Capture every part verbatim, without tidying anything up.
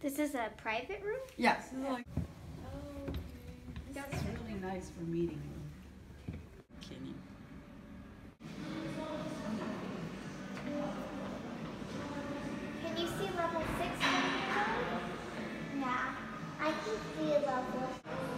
This is a private room? Yes. This is like, oh, that's really nice for meeting room. Kenny. Can you see level six from here? Yeah, I can see a level.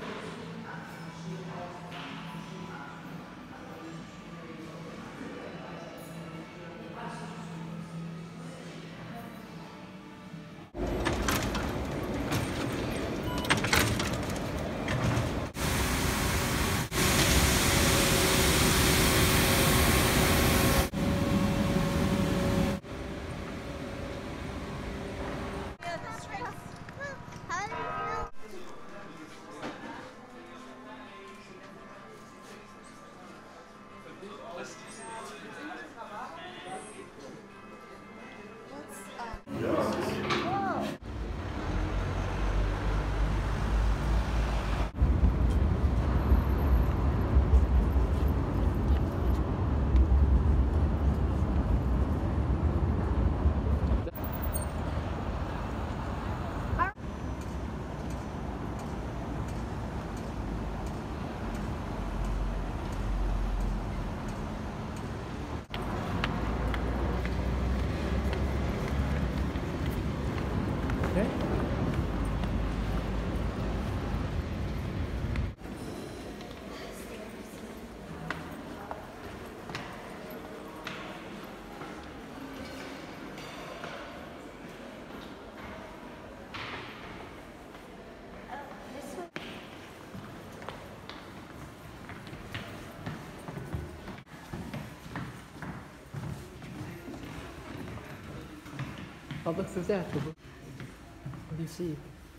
How looks is that? What do you see?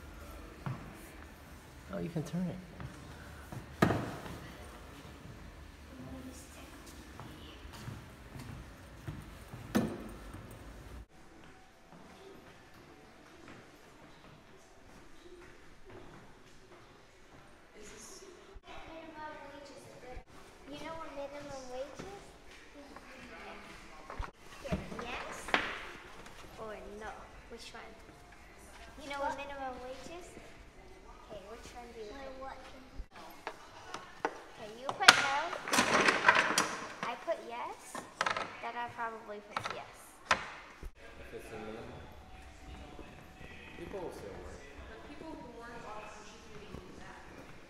Oh, you can turn it. You know what minimum wage is? Here, yes or no? Which one? You know what minimum wage is? Okay, which one do you put? What? Okay, you put no. I put yes. Then I probably put yes. If it's a minimum, people will still work. The people who work off contributing to that.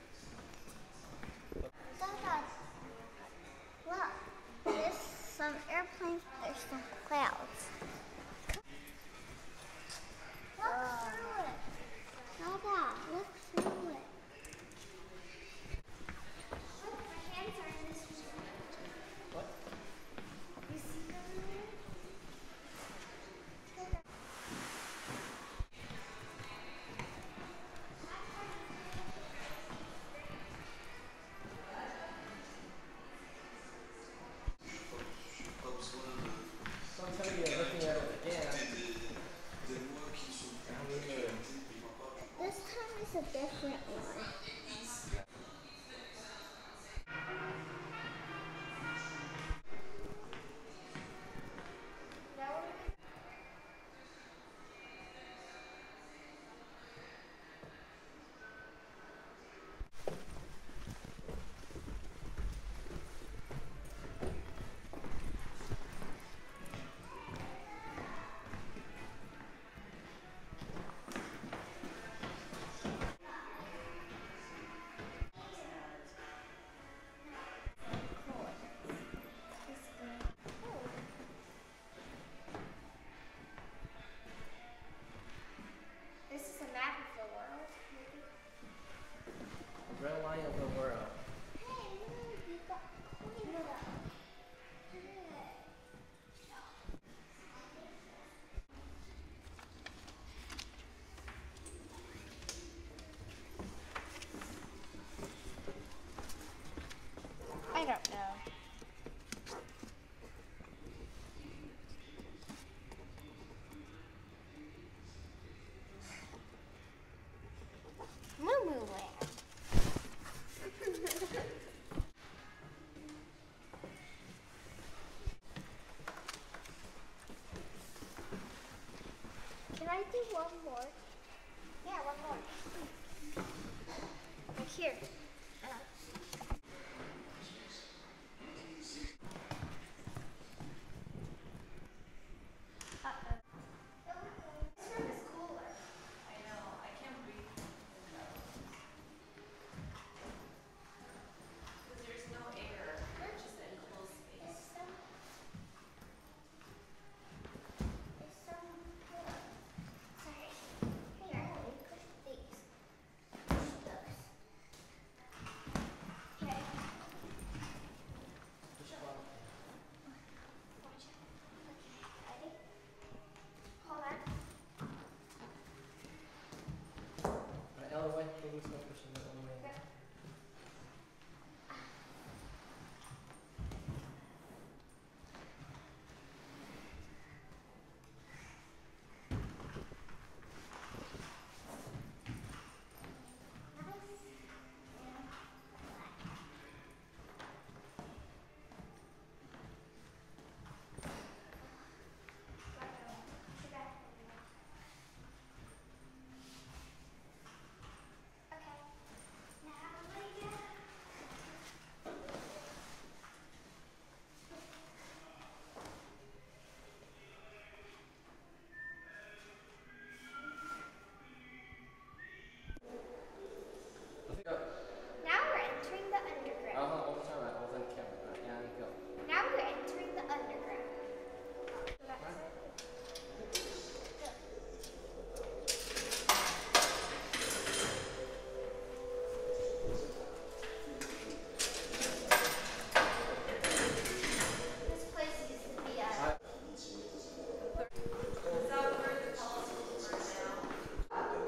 Dada, look. There's some airplanes. There's some clouds. Look through it. Dada, look through it. Look, my hands are in this one. What? You see them there? Don't tell me you're looking at it again. This time is a different one. This is a map of the world. Red line of the world. Hey, look, you got coins up. I don't know. Moo Moo Land. here. Uh, uh-oh. This room is cooler. I know, I can't breathe in those. Because there's no air, it's just an enclosed space. There's some, there's some pillows. Sorry. Here, let me push these. Push those. Okay. Which one? Watch it. Okay, ready? Hold on. Right, other way. Maybe start pushing the other way. Grab. Nice. And flat. Okay. Now we go. I think. Uh Now we're entering the underground. huh. Over time, right? I was on camera. Right, yeah, you go. Now we're entering the underground. This place used to be a. Right. Is that where the telescopes are now?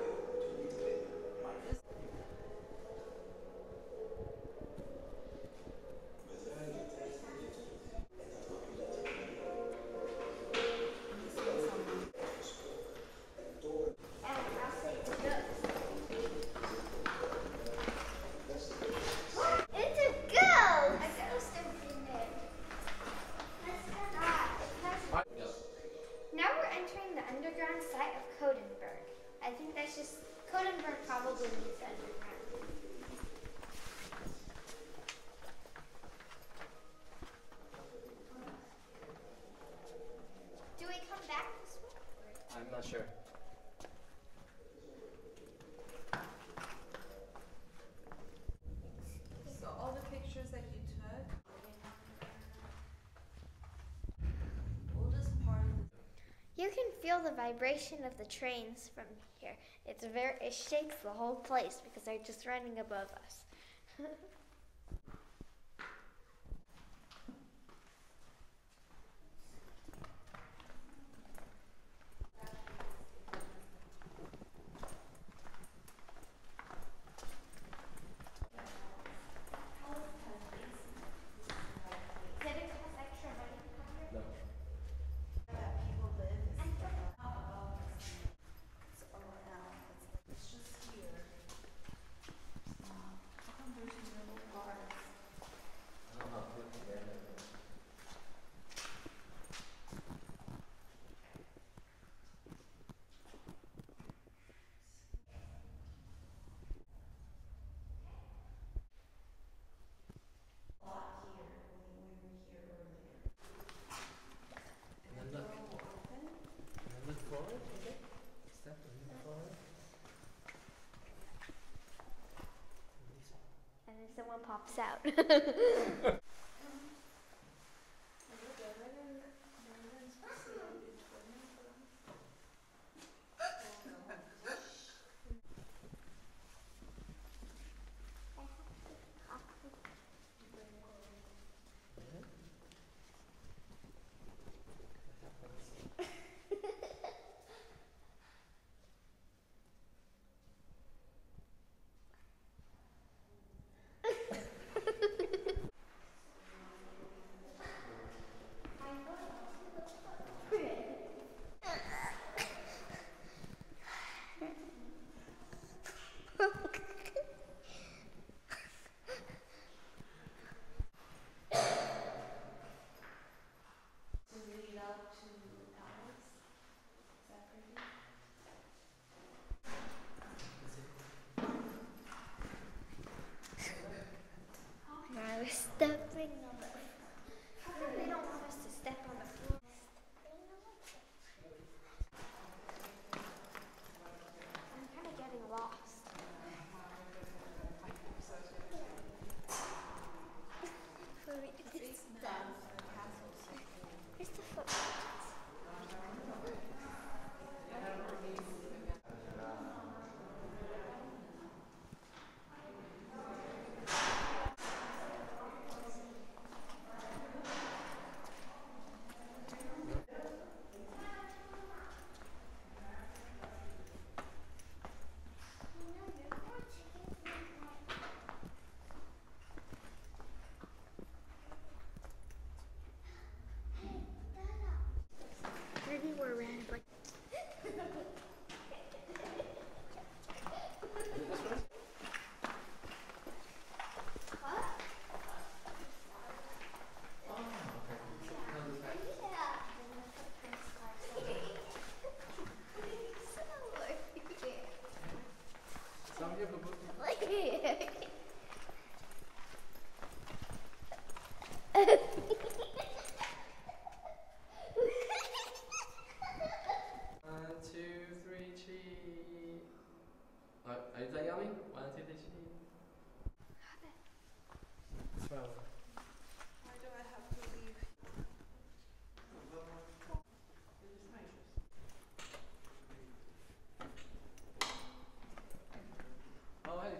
And I'll say it's a ghost. It's a ghost! A ghost is in there. Let's not. It has. Right. Go. Now we're entering the underground site of Codenburg. I think that's just. Codenburg probably means underground. Do we come back this way? I'm not sure. So all the pictures that you took, oldest part of the You can feel the vibration of the trains from here. It's very. It shakes the whole place because they're just running above us. Is it because extra money to come here? No. that people live is I don't know. not above us. It's around. It's like it's just here. Um, how come there's no bars? I don't know how to put it together. A lot here when we were here earlier. And then look. Open. And then look forward. Okay. Step and look forward. And then someone pops out.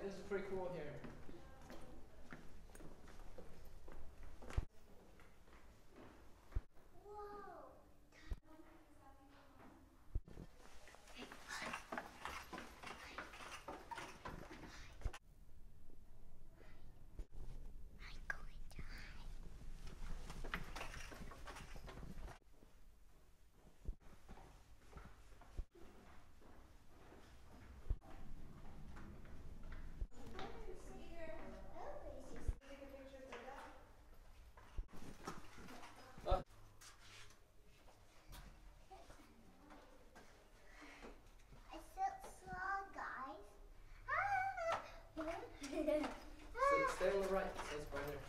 this is pretty cool here. Stay on the right, it says right there.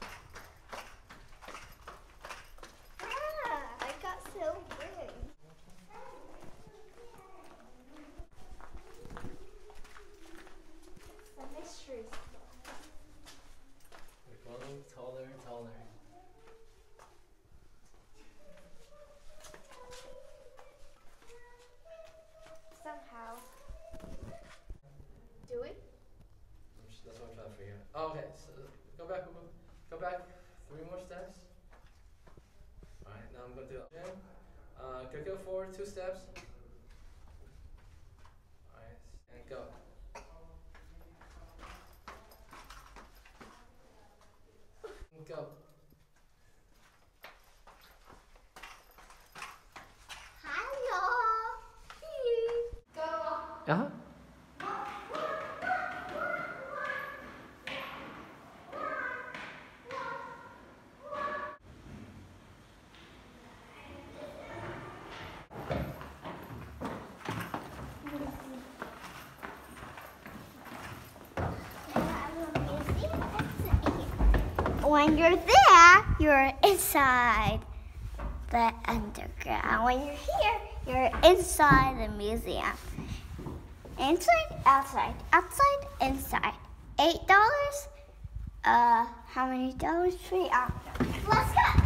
Ah, I got so big. It's a mystery. We're going taller and taller. Somehow. Do it? I'm just, that's what I'm trying to figure out. Oh, okay, so go back, go, go back three more steps. Alright, now I'm going to do it again. Uh, go, go forward two steps. Alright, and go. And go. Hello. Go. Uh-huh. When you're there, you're inside the underground. When you're here, you're inside the museum. Inside, outside, outside, inside. Eight dollars. Uh, how many dollars? Three. Uh, let's go.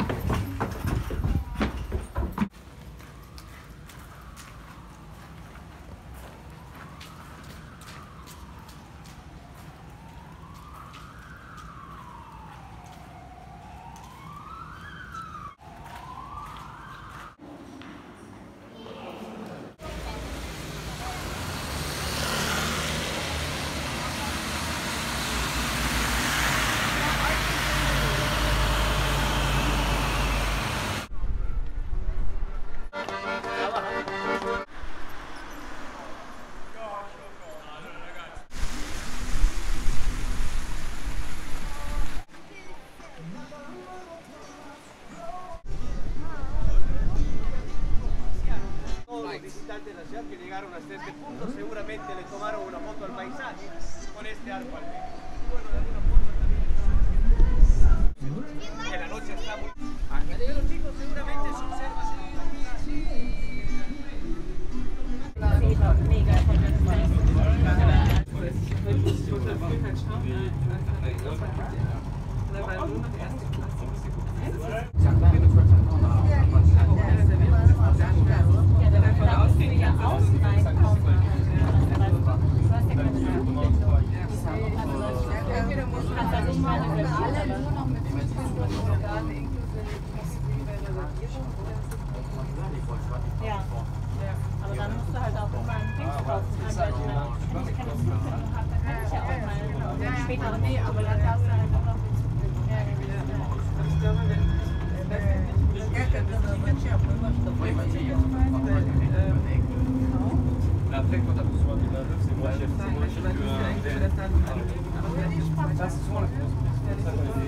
Visitantes de la ciudad que llegaron hasta este punto seguramente le tomaron una foto al paisaje con este arco al medio. Bueno, de alguna forma también que la noche está muy... Pero los chicos seguramente se observan. Ja, aber dann musst du halt auch immer ein Dings drauf anwenden. Wenn ich keine Flugverbindung habe, dann kann ich ja auch mal später nee, aber dann darfst du halt auch noch Après, quand tu as besoin d'une œuvre, c'est moins cher. C'est moins cher que...